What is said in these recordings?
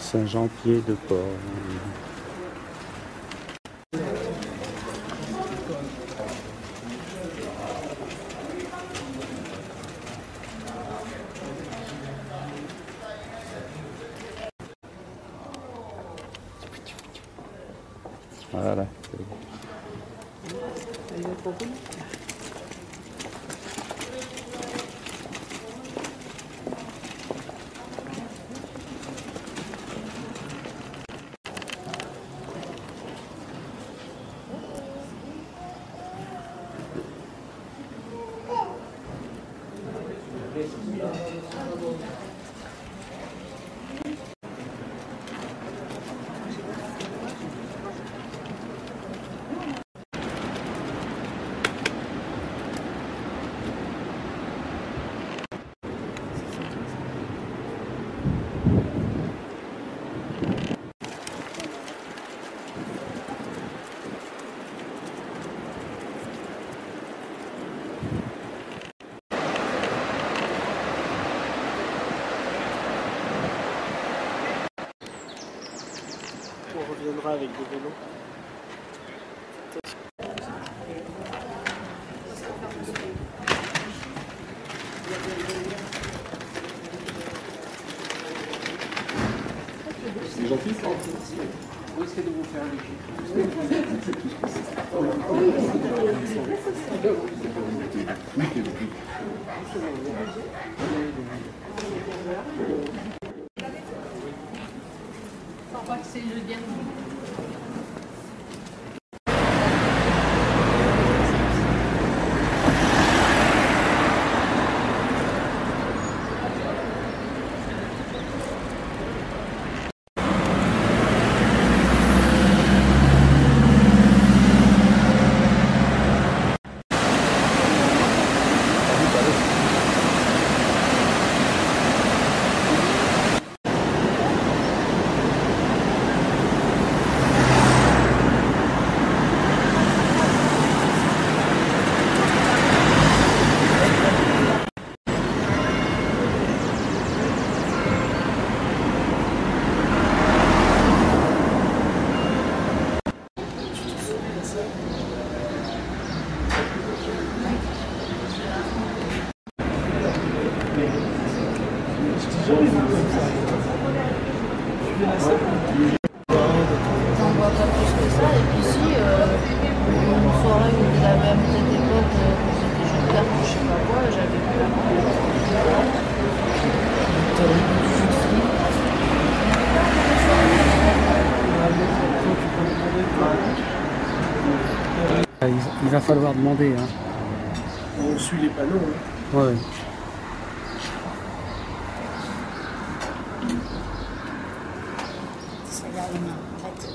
Saint-Jean-Pied-de-Port. Voilà. On reviendra avec des vélos. C'est gentil, ça. Où est-ce que de vous faire Je crois que c'est le gamin. J'en vois pas plus que ça. Et puis si, une soirée où il avait à cette époque, quand c'était jeu de cartes ou je sais pas quoi, j'avais vu la Il va falloir demander. Hein. On suit les panneaux. Hein. Ouais. Ça y a une main, arrête.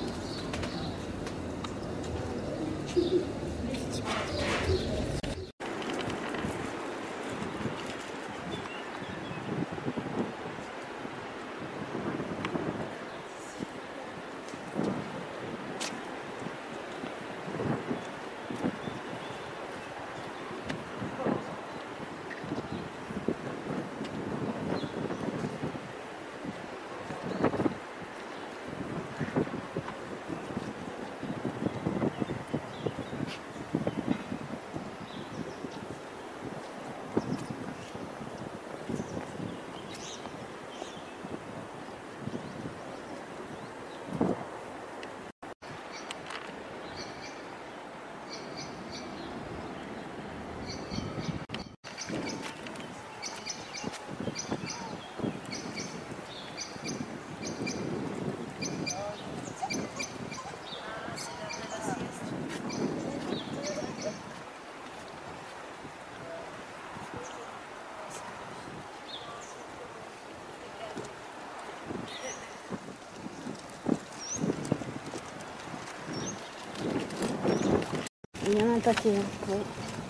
Il y en a un paquet, hein. Ouais.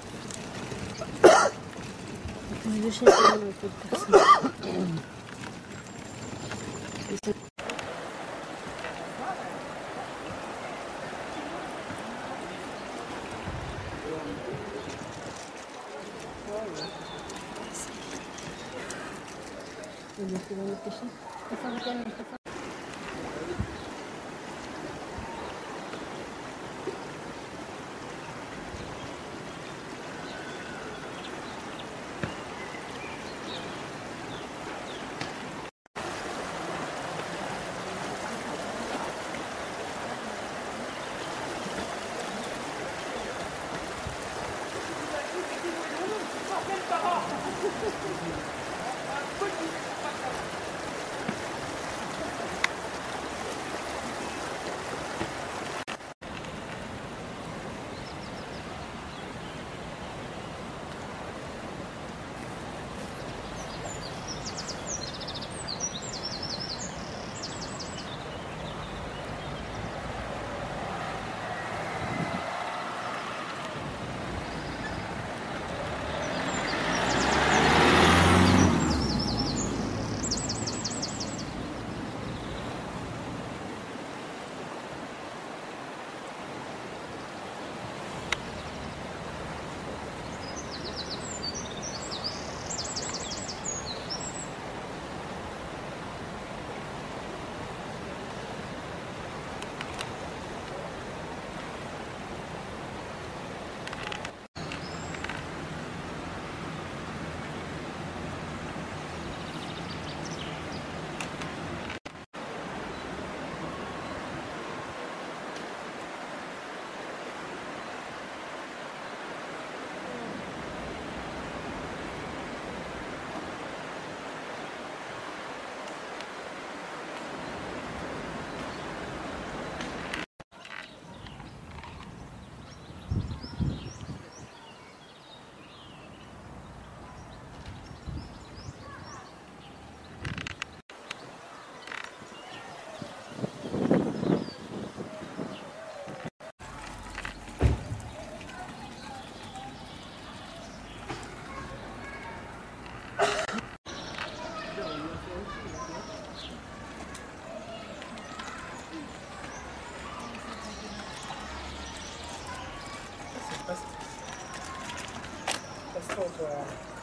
Plus de chiens que de personnes. Il y a des chiens. toi.